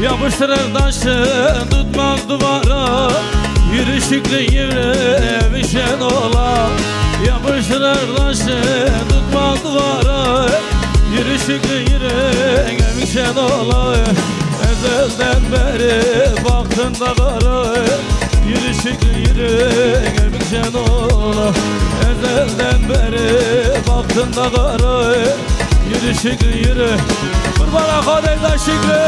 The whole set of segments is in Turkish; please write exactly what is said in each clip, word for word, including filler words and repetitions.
Yapıştırır taşı tutmaz duvara, yürü Şükrü yürü şen ola. Yapıştırır taşı tutmaz duvara, yürü Şükrü yürü şen ola. Ezelden beri baktın da kara, yürü Şükrü yürü şen ola. Ezelden beri baktın da kara, yürü Şükrü yürü. Kurbana kadar Şükrü.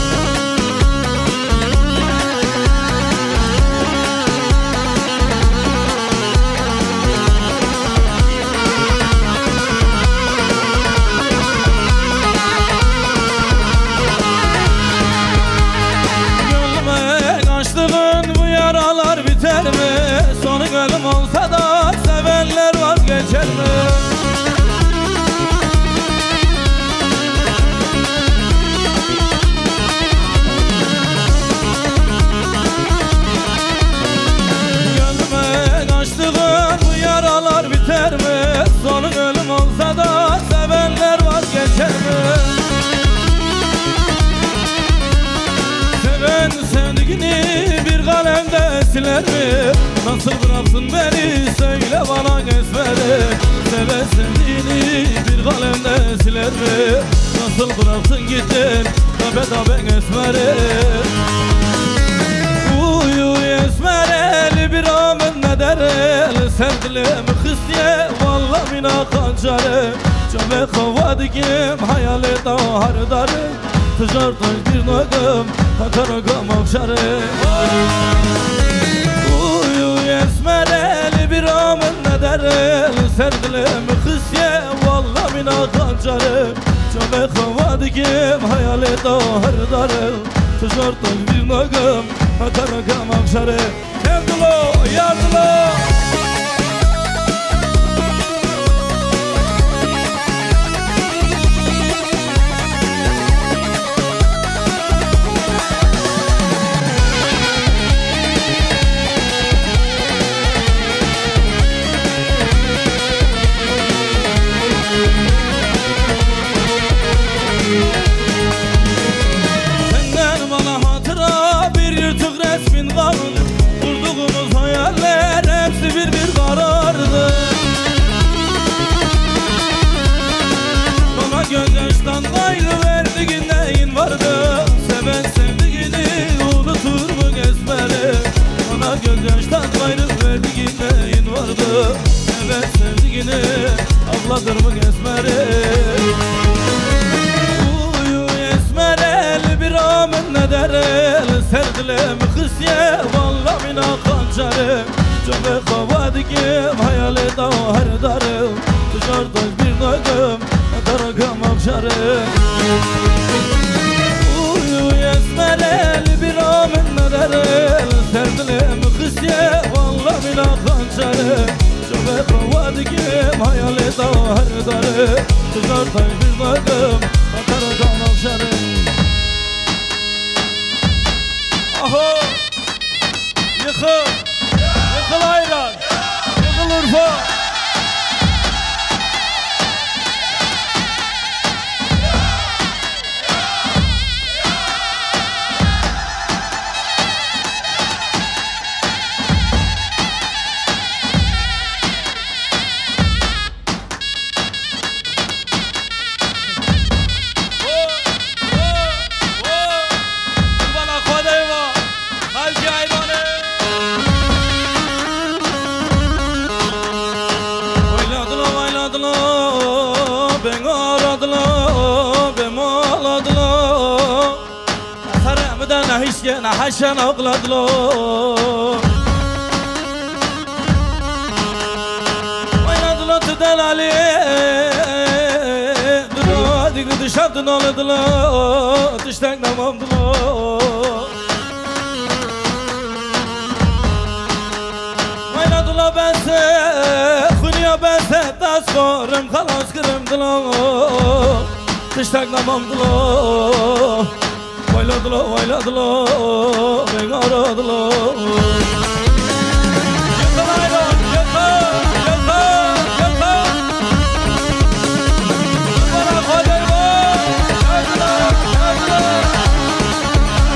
Biter mi? Sonu ölüm olsa da sevenler vazgeçer mi? Gönlüme kaçtığın bu yaralar biter mi? Sonu ölüm olsa da sevenler vazgeçer mi? Seven sevdiğini bir kalemde siler mi? Nasıl bıraksın beni söyle bana esmeri. Seven sevdiğini bir kalemde siler mi? Nasıl bıraksın gittin tabe tabe esmeri. Uyu esmereli bir amın ne derel. Sevdilim hıstiye valla mina kancarı. Çöbe kavadigim hayali dağar darı. Tıcardan bir nögüm Hakaragam akşarı. Uyu esmereli bir amın ne derel. Serdilim hısiye valla mina kancarı. Çöbe kavadigim hayali dağar darı. Tıcardan bir nögüm Hakaragam akşarı. Sevdilo yardılo. Kurduğumuz hayaller hepsi bir bir karardı. Bana gözyaştan gayrı verdiğin neyin vardı? Seven sevdiğini unutur mu esmeri? Bana gözyaştan gayrı verdiğin neyin vardı? Seven sevdiğini avladır mı esmeri? Uyu esmerel bir amın ne derel. Serdilim hısiye valla mina kancarı. Çöbe kavadigim hayali dağar darı. Dışarıda bir nögüm daragam akşarı. Uyu esmereli bir amın ne derel. Serdilim hısiye valla mina kancarı. Çöbe kavadigim hayali dağar darı. Dışarıda bir nögüm daragam akşarı. Aho! Yıkıl! Yıkıl ayran! Yıkıl Urfa! Nahişke nahaşan ağladılar. Oynadılar tüden Ali. Dura digri dışarıdan ağladılar. Dıştan namamdılar. Oynadılar bense Kunya bense taskorum kalas kırımdılar. Dıştan namamdılar. Vayladılar, vayladılar, beni aradılar. Yakın ayran, yakın, yakın, yakın. Bana kader var, geldiler, geldiler.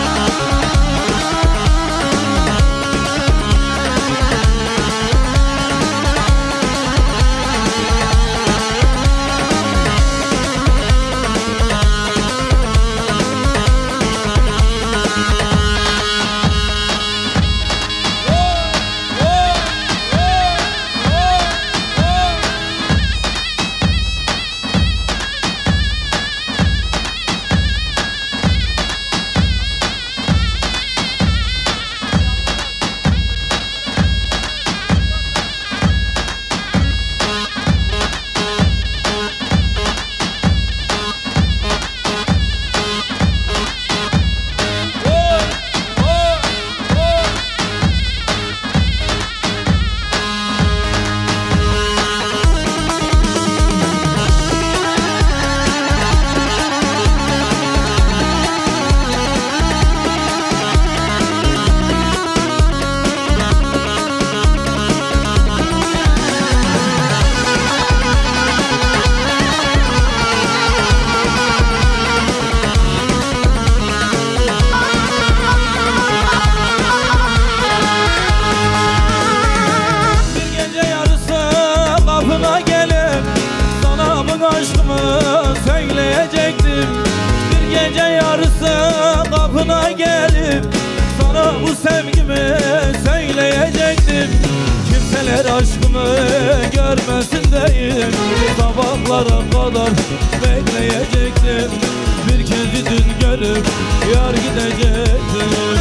Geceler aşkımı görmesin deyim, sabahlara kadar bekleyecektim. Bir kez dün görüp yar gidecektim.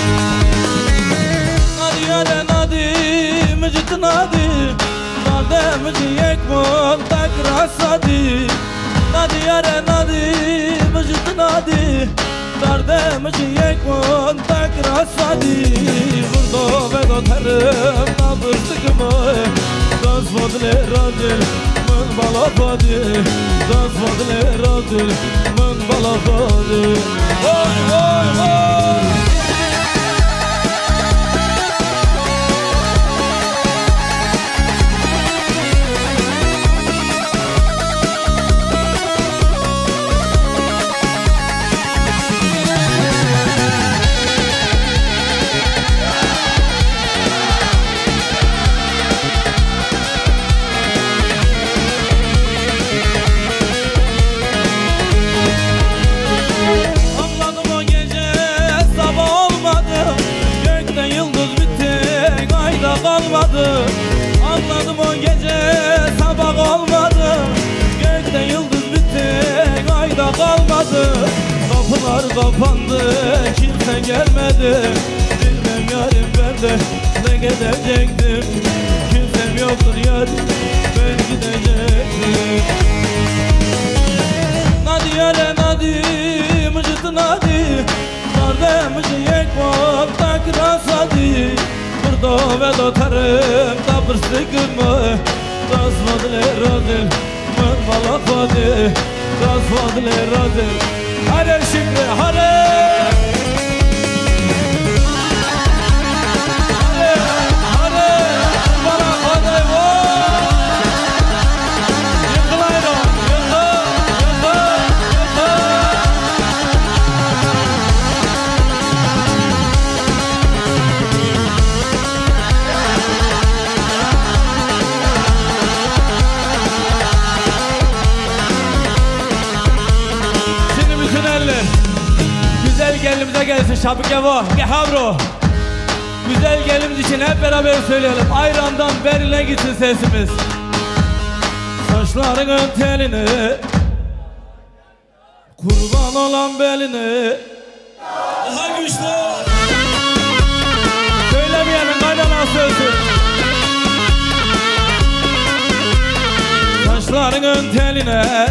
Nadi yare nadi mücit nadi, nade mücit yekmon takras nadi. Nadi yare nadi mücit nadi, nade mücit yekmon takras nadi. Burada ben otarım nabır sıkımı, dans fadle radil mın bala fadi, dans fadle radil mın bala fadi. Oy oy oy. Anladım o gece sabah olmadı, gökte yıldız bitti, ayda kalmadı. Kapılar kapandı, kimse gelmedi. Bilmem yarim ben de ne gidecektim. Kimsem yoktur yarim, ben gidecektim. Nadi yare nadi mücit nadi, narde mücit yekmon takras nadi. Burada ve dotarım tabır sıkımı, das fadle radil mın bala fadi, das fadle radil. Hadi şimdi hadi. Güzel gelimize gelsin Şabike bu, Gehavro. Güzel gelimiz için hep beraber söyleyelim. Ayrandan Berlin'e gitsin sesimiz. Saçlarının teline, kurban olan beline. Daha güçlü. Söylemeyelim, kaynana sözü. Saçlarının teline,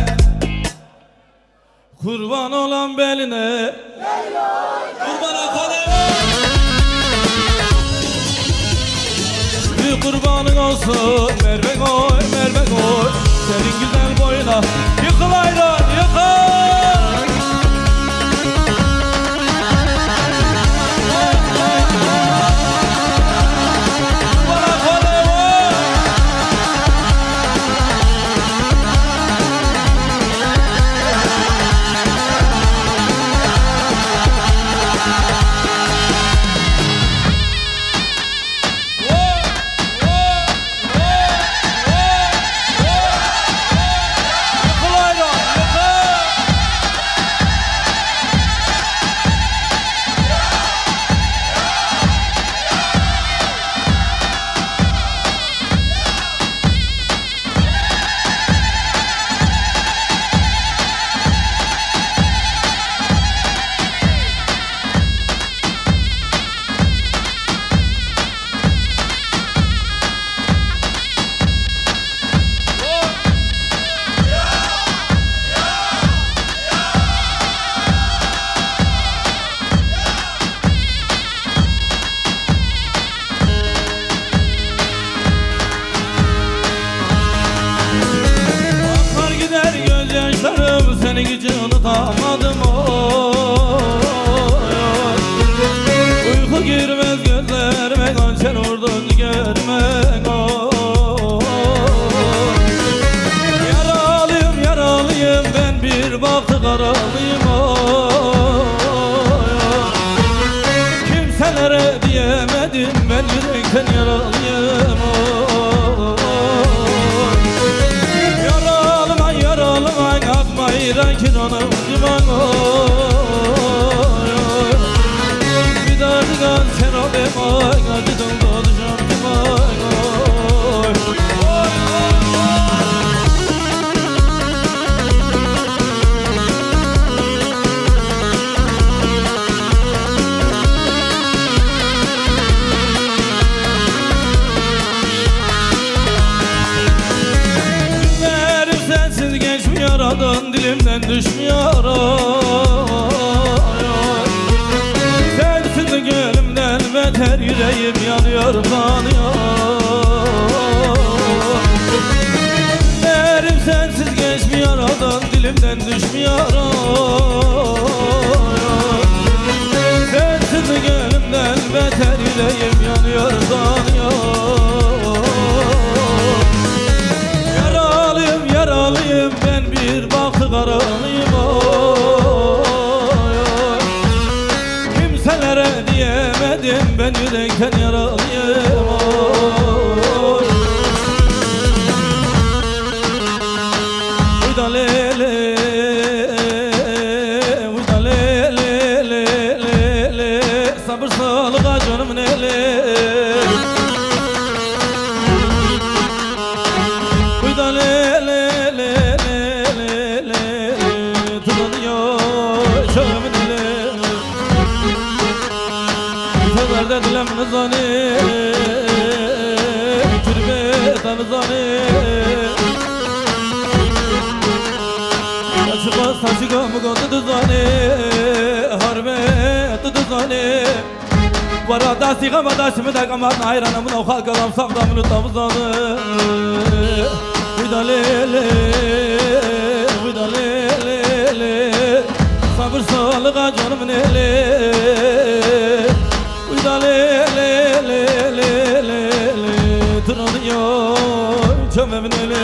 kurban olan beline. Kurbana kalem. Bir kurbanın olsun Merve koy, Merve koy. Senin güzel boyuna yıkıl ayran, yıkıl. Kurbana kalem. Senin için unutamadım oy. Uyku girmez gözlerime, hançer vurdun görmek oy. Yaralıyım yaralıyım ben, bir baktı karalıyım oy. Kimselere diyemedim ben, yürekten yaralıyım oy. Yaralıma yaralıma akma İrakin anam duman oy. Bir daha dıgan sen o bemoy, acıdın doluşam duman oy. eleyim yanıyor kanıyor. Derim sensiz geçmiyor adam dilimden düşmüyor. Sensiz gönlümden beter eleyim yanıyor kanıyor. Yaralıyım yaralıyım ben bir baktı karalıyım. Kimselere diyemedim ben yürekten yaralıyım. Uyda lele, uyda lele, lele, le. Sabır sağlığa canım nele. Uyda lele, lele, lele, tutanıyor canım nele. Sözlerde dilemini zani, türbetanı zani. Saçıma saçıma mı kondu zani, harbe tutu zani. Varada sigama da şimdi de kamarın hayranımın o kalkalam savdamını tavuzanı. Uyda lele, uyda lele, le. Sabır sağlığa canım nele. Uyda lele, lele, lele, tırnıyor çömem nele.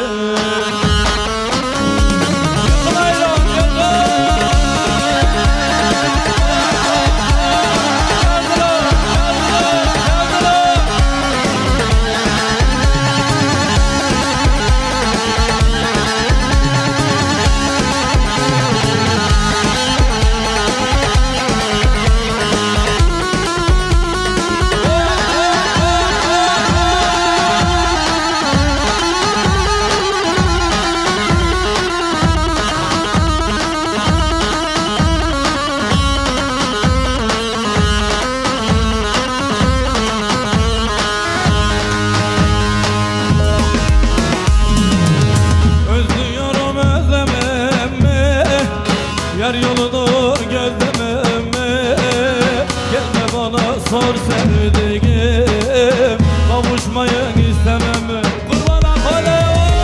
Yar yoludur gözlememe. Gelme bana sor sevdiğim, kavuşmayı istemem. Kurban akale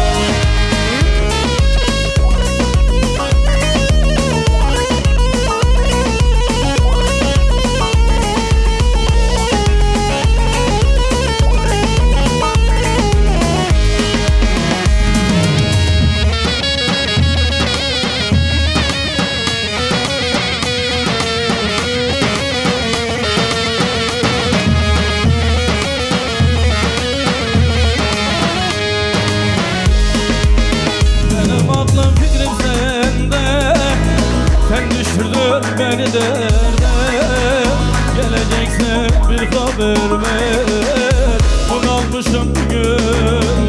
beni derde. Geleceksin bir haber ver, bunalmışım bugün.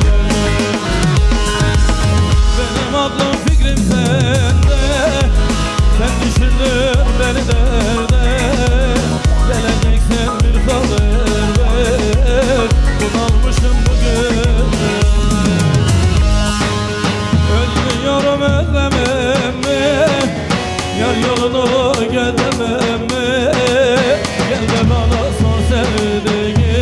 Benim aklım fikrim sende, sen düşürdün beni derde. Geleceksin bir haber ver, bunalmışım bugün. Özlüyorum özlememi, yar yolunu gezemem mi? Gel de bana sor sevdiğim,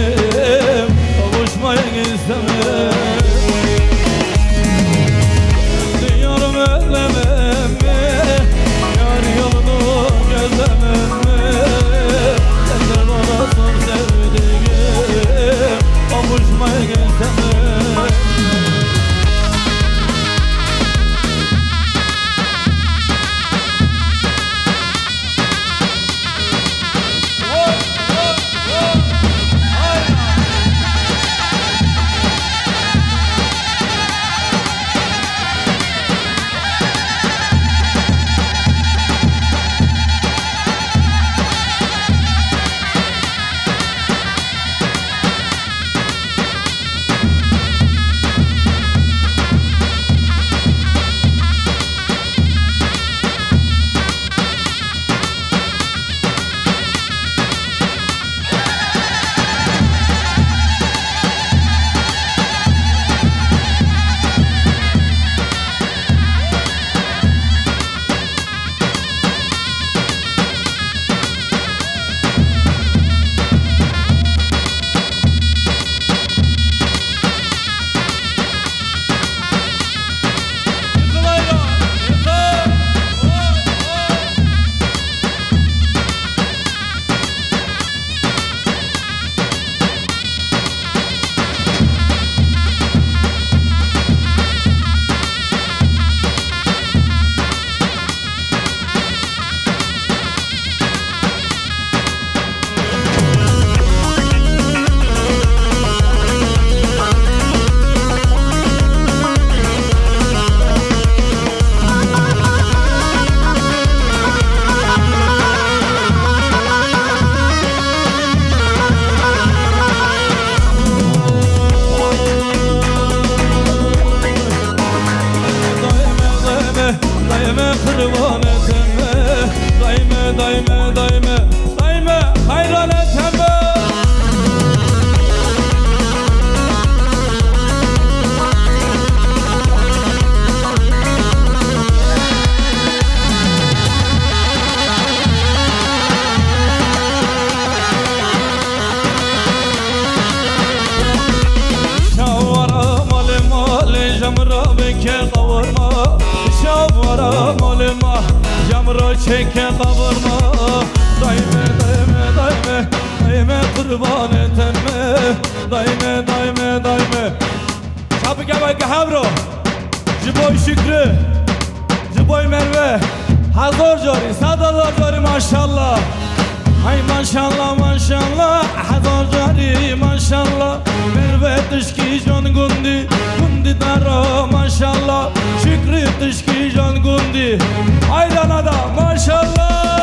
karam olma Yamro çeke kavurma Dayme dayme dayme Dayme kurban etme Dayme dayme dayme Kapı gebe gehavro Jiboy Şükrü Jiboy Merve Hazor jori sadazor jori maşallah Hay maşallah maşallah Hazor jori maşallah Merve tışki jon gundi Gundi daro maşallah Şükrü tışki jon gundi Aydan adam maşallah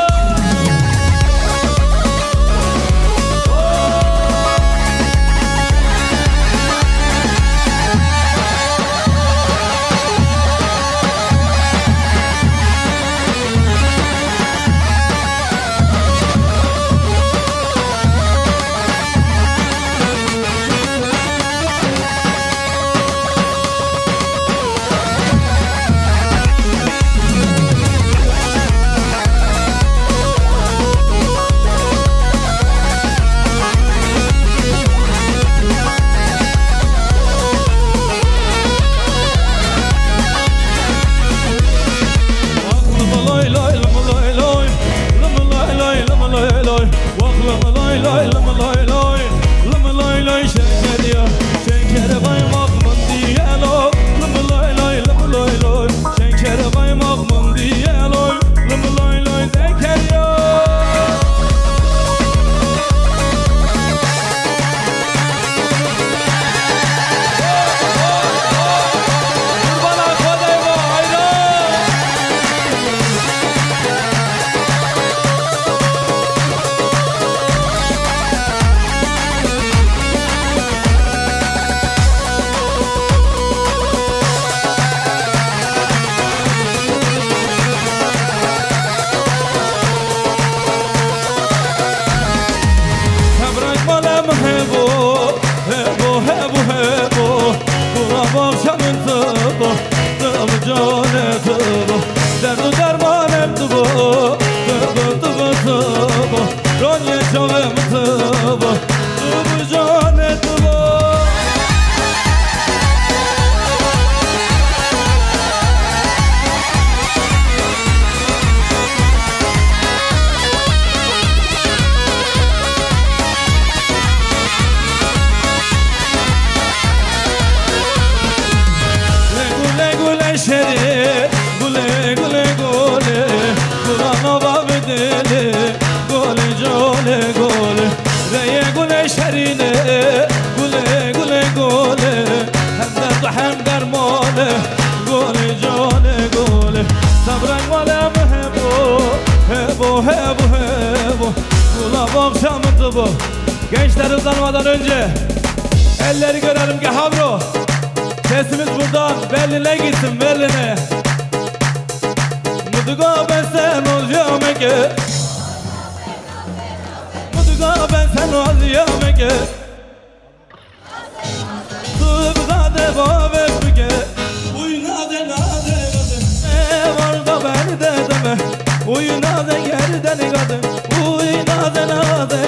Gençler uzanmadan önce elleri görelim ki havro sesimiz buradan Berlin'e gitsin Berlin'e Muduga ben sen olacağım ege Muduga ben sen olacağım ege Tuğzade bavet büge Uynade nade gade E var da beni de deme Uynade geriden gade Uynade nade